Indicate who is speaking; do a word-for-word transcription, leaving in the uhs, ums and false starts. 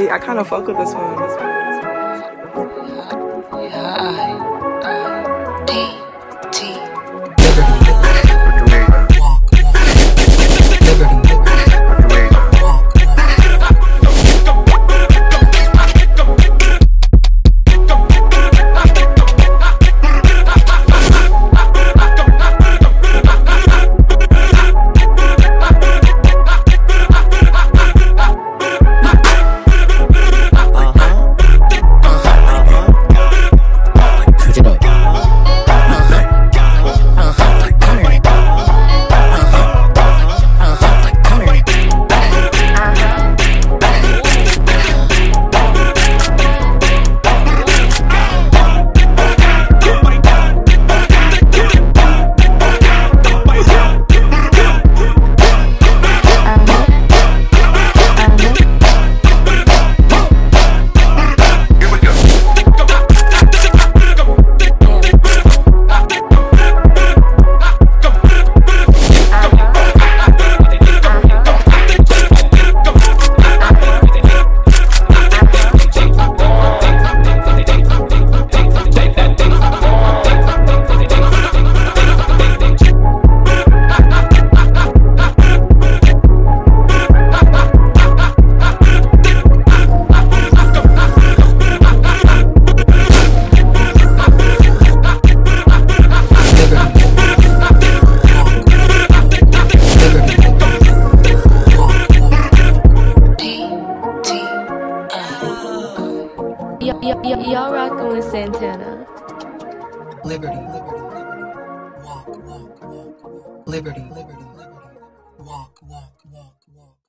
Speaker 1: alright. I kind of fuck with this one.
Speaker 2: Yeah, I, I, D, T.
Speaker 3: Y'all rockin' with Santana.
Speaker 4: Liberty, liberty, liberty, walk, walk, walk, walk. Liberty, liberty, liberty, walk, walk, walk, walk.